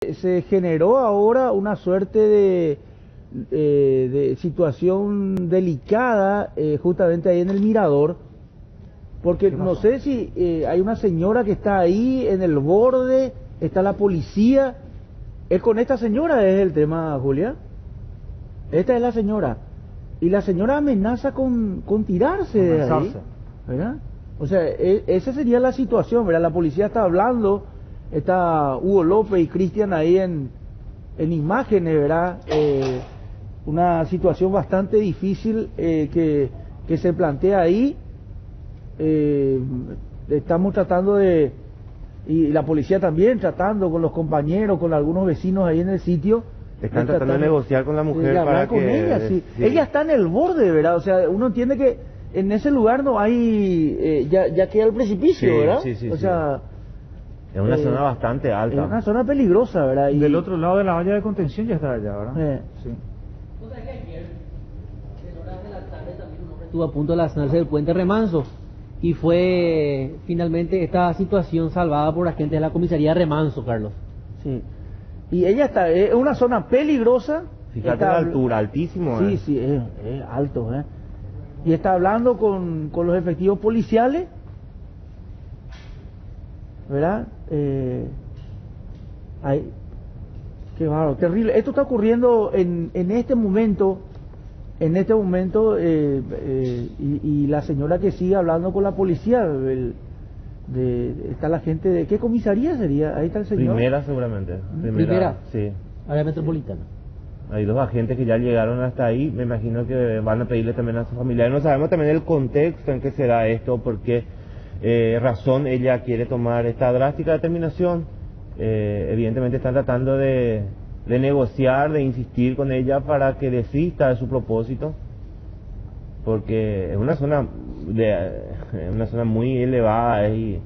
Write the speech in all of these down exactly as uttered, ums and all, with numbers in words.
Se generó ahora una suerte de, eh, de situación delicada eh, justamente ahí en el Mirador, porque no sé si eh, hay una señora que está ahí en el borde, está la policía. Es con esta señora es el tema, Julia. Esta es la señora. Y la señora amenaza con, con tirarse de ahí, ¿verdad? O sea, e, esa sería la situación, ¿verdad? La policía está hablando, está Hugo López y Cristian ahí en, en imágenes, ¿verdad? Eh, una situación bastante difícil eh, que, que se plantea ahí. Eh, estamos tratando de, y la policía también tratando con los compañeros, con algunos vecinos ahí en el sitio. Están tratando de negociar con la mujer de para con que... ella, sí. Sí. Ella está en el borde, ¿verdad? O sea, uno entiende que en ese lugar no hay, eh, ya, ya queda el precipicio, Sí, ¿verdad? sí, sí, o sí. sea... Es una eh, zona bastante alta. Es una zona peligrosa, ¿verdad? Y... Del otro lado de la valla de contención ya está allá, ¿verdad? Eh. Sí. Estuvo a punto de lanzarse del puente Remanso y fue finalmente esta situación salvada por agentes de la comisaría de Remanso, Carlos. Sí. Y ella está, es una zona peligrosa. Fíjate está, la altura, altísimo. Sí, eh. sí, es, es alto, ¿eh? Y está hablando con, con los efectivos policiales, ¿verdad? Eh, ay, qué bárbaro, terrible. Esto está ocurriendo en, en este momento, en este momento, eh, eh, y, y la señora que sigue hablando con la policía, el, de, está la gente de, ¿qué comisaría sería? Ahí está el señor. Primera seguramente. Primera, Primera. Sí. Área metropolitana. Hay dos agentes que ya llegaron hasta ahí, me imagino que van a pedirle también a su familia. No sabemos también el contexto en que se da esto, por qué eh, razón ella quiere tomar esta drástica determinación. Eh, evidentemente están tratando de, de negociar, de insistir con ella para que desista de su propósito, porque es una zona de es una zona muy elevada y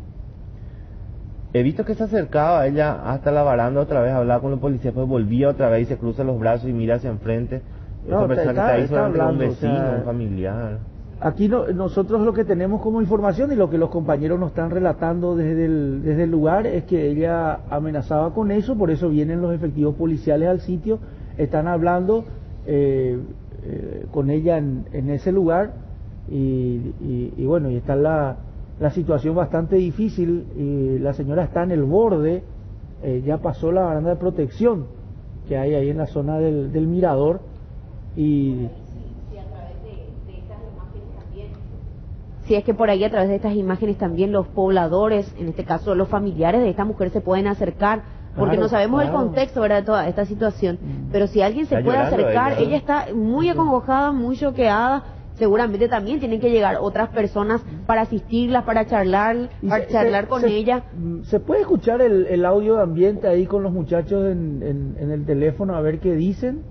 he visto que se acercaba ella hasta la baranda otra vez, hablaba con los policías, pues volvía otra vez y se cruza los brazos y mira hacia enfrente. No, Esa persona está, que está ahí está solamente hablando, un vecino, o sea, un familiar. Aquí no, nosotros lo que tenemos como información y lo que los compañeros nos están relatando desde el, desde el lugar es que ella amenazaba con eso, por eso vienen los efectivos policiales al sitio, están hablando eh, eh, con ella en, en ese lugar y, y, y bueno, y está la, la situación bastante difícil y la señora está en el borde, eh, ya pasó la baranda de protección que hay ahí en la zona del, del mirador y... Si es que por ahí a través de estas imágenes también los pobladores, en este caso los familiares de esta mujer se pueden acercar, porque Claro, no sabemos claro. el contexto, ¿verdad?, de toda esta situación, Mm. pero si alguien se Está puede llorando acercar, ella, ella, ¿no? está muy acongojada, muy choqueada, seguramente también tienen que llegar otras personas para asistirlas, para charlar, Y para se- charlar se- con se- ella. ¿Se puede escuchar el, el audio de ambiente ahí con los muchachos en, en, en el teléfono a ver qué dicen?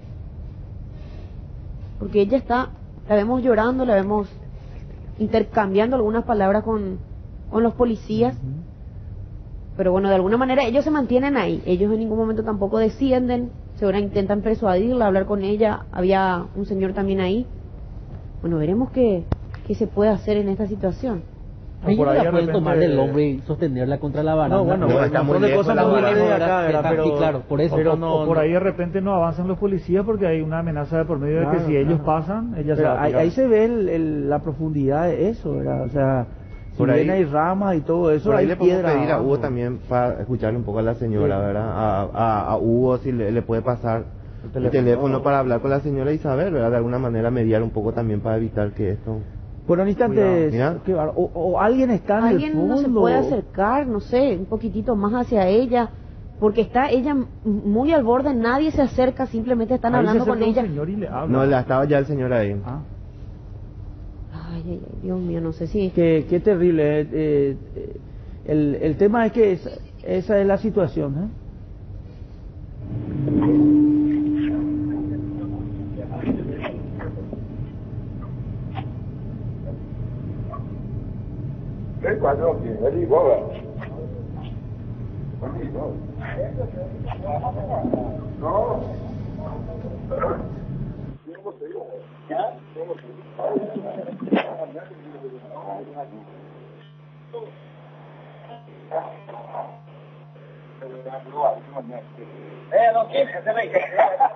Porque ella está, la vemos llorando, la vemos intercambiando algunas palabras con, con los policías, pero bueno, de alguna manera ellos se mantienen ahí, ellos en ningún momento tampoco descienden, seguramente intentan persuadirla, hablar con ella, había un señor también ahí. Bueno, veremos qué, qué se puede hacer en esta situación. por Ellos ahí la de pueden repente- tomar del hombro y sostenerla contra la baranda. No, bueno, No, bueno, está un muy montón de lejos cosas la muy baranda. lejos de acá, ¿verdad? Está- Pero, sí, claro, por eso. pero O, no, o por ahí no- de repente no avanzan los policías porque hay una amenaza de por medio de Claro, que si ellos claro. pasan, ella se pero va a ahí, tirar. ahí se ve el, el- la profundidad de eso, ¿verdad? O sea, si Por bien ahí- hay ramas y todo eso, Por ahí hay le podemos piedra pedir a abajo. Hugo también para escucharle un poco a la señora, Sí. ¿verdad? A, a, a Hugo si le, le puede pasar El el teléfono. teléfono, para hablar con la señora Isabel, ¿verdad? De alguna manera mediar un poco también para evitar que esto... Bueno, en instantes, Cuidado. qué bárbaro. o, o alguien está en Alguien el fondo. no se puede acercar, no sé, un poquitito más hacia ella, porque está ella m- muy al borde, nadie se acerca, simplemente están Ahí hablando se con acerca un ella. señor y le habla. No, la estaba ya el señor ahí. Ah. Ay, ay, ay, Dios mío, no sé si... Qué, qué terrible. eh, eh, eh, el, el tema es que esa, esa es la situación, ¿eh? Cái quả đó thì phải đi qua rồi. Phải đi qua. Đó. Eh, no quiere, se ve que...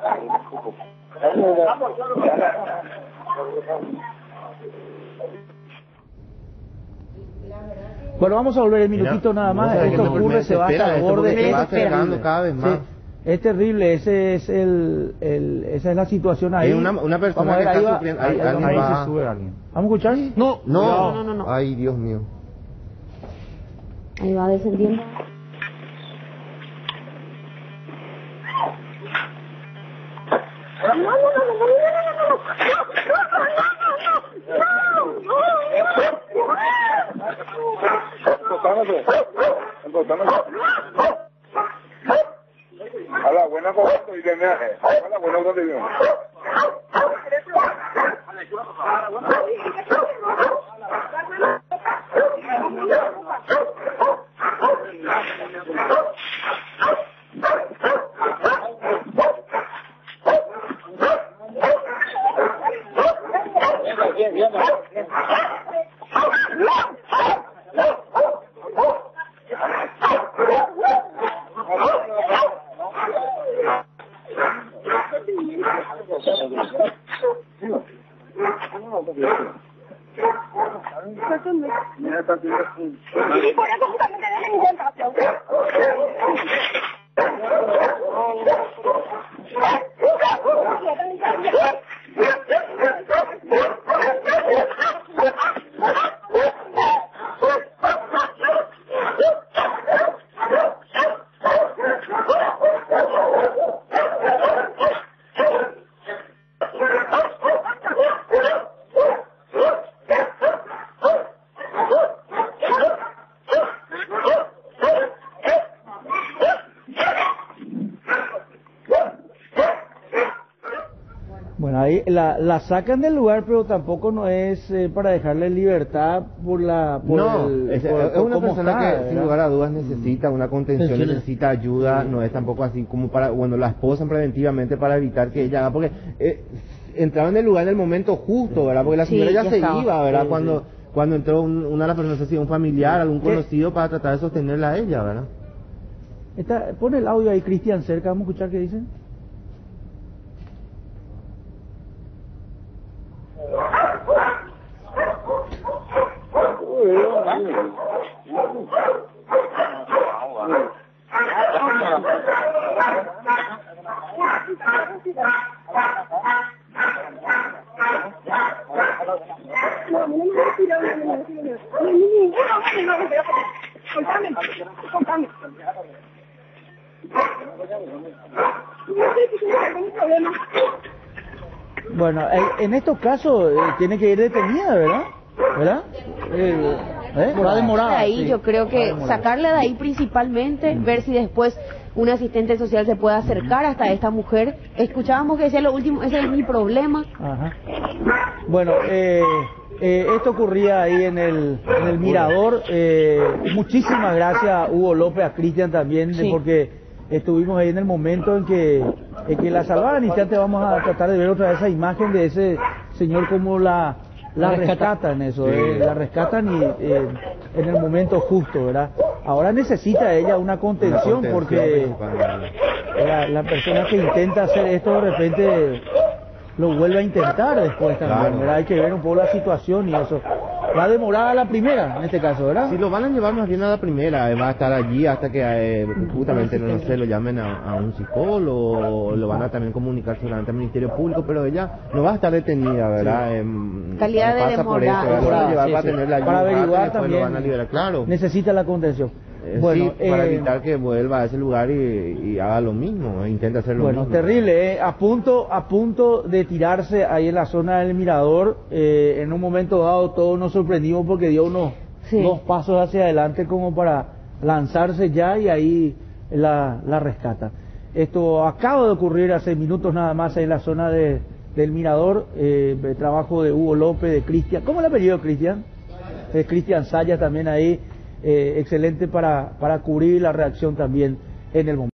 Bueno, vamos a volver el minutito Mira, nada más. no, Esto no, ocurre, me se va desespera hasta el esto borde. porque se Es va acercando terrible. cada vez más. Sí, es terrible. Ese es el, el, esa es la situación ahí. Hay una, una persona Vamos a que ver, ahí está va- sufriendo. ahí- Ahí, ahí alguien Ahí va- se sube alguien. ¿Vamos a escuchar? No, No, no, no, no. Ay, Dios mío. Ahí va descendiendo. A la buena cosa y de viaje. A la buena cosa de viaje. Bien, bien, bien. Bueno, ahí la, la sacan del lugar, pero tampoco no es eh, para dejarle en libertad por la... Por No, el- es, por- es por una cómo persona está, que ¿verdad? sin lugar a dudas necesita una contención, Tensión. necesita ayuda, no es tampoco así como para, bueno, la esposan preventivamente para evitar que ella haga, porque eh, entraba en el lugar en el momento justo, ¿verdad? Porque la Sí, señora ya, ya se estaba. iba, ¿verdad? Sí, cuando sí. cuando entró un- una de las personas, no sé si un familiar, algún ¿Qué? conocido, para tratar de sostenerla a ella, ¿verdad? Está, pon el audio ahí, Cristian, cerca, vamos a escuchar qué dicen. Bueno, en, en estos casos eh, tiene que ir detenida, ¿verdad? ¿Verdad? Eh, ¿eh? Va demorada. De ahí sí. yo creo Va que demorada. sacarla de ahí principalmente, ver si después un asistente social se puede acercar hasta esta mujer. Escuchábamos que decía lo último, ese es mi problema. Ajá. Bueno, eh, eh, esto ocurría ahí en el, en el Mirador. Eh, muchísimas gracias a Hugo López, a Cristian también, de- Sí. porque estuvimos ahí en el momento en que, en que la salvaban. En instante vamos a tratar de ver otra vez esa imagen de ese señor como la, la La rescata. rescatan, eso, Sí. eh, la rescatan y eh, en el momento justo, ¿verdad? Ahora necesita ella una contención, Una contención porque principalmente. la, la persona que intenta hacer esto de repente lo vuelve a intentar después también, Claro. ¿verdad? Hay que ver un poco la situación y eso. Va a demorar la primera, en este caso, ¿verdad? Si lo van a llevar más bien a la primera, eh, va a estar allí hasta que eh, justamente, no, no sé, lo llamen a, a un psicólogo, o lo van a también comunicar seguramente al Ministerio Público, pero ella no va a estar detenida, ¿verdad? Em, Calidad no de pasa por eso, demorada. ¿verdad? Lo van a llevar Sí, para sí. tenerla allí Para un rato y averiguar después también. lo van a liberar, claro. Necesita la contención. Eh, Bueno, sí, para eh, evitar que vuelva a ese lugar y, y haga lo mismo, eh, intenta hacer lo Bueno, mismo. terrible, ¿eh? A punto, a punto de tirarse ahí en la zona del Mirador. Eh, en un momento dado todos nos sorprendimos porque dio unos Sí. dos pasos hacia adelante como para lanzarse ya y ahí la, la rescata. Esto acaba de ocurrir hace minutos nada más ahí en la zona de, del Mirador. Eh, de trabajo de Hugo López, de Cristian. ¿Cómo le ha pedido Cristian? Eh, Cristian Sayas también ahí. Eh, excelente para, para cubrir la reacción también en el momento.